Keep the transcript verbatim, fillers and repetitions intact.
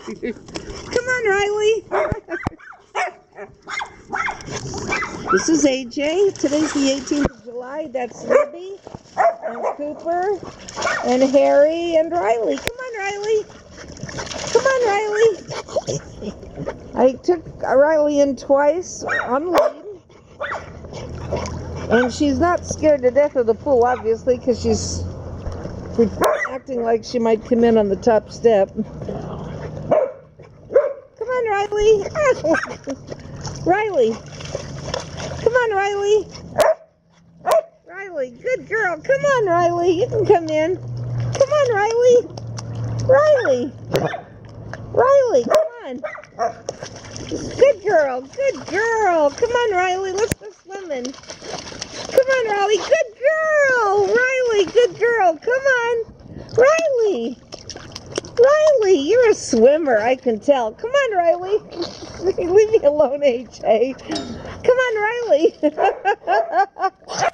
Come on, Rylee. This is A J. Today's the eighteenth of July. That's Libby and Cooper and Harry and Rylee. Come on, Rylee. Come on, Rylee. I took Rylee in twice on lead. And she's not scared to death of the pool, obviously, because she's acting like she might come in on the top step. Come on, Rylee. Rylee. Come on, Rylee. Rylee, good girl. Come on, Rylee. You can come in. Come on, Rylee. Rylee. Rylee, come on. Good girl. Good girl. Come on, Rylee. Let's go swimming. Come on, Rylee. Good girl. Rylee, good girl. Come on. Rylee. Rylee, you're a swimmer, I can tell. Come on, Rylee. Leave me alone, A J. Come on, Rylee.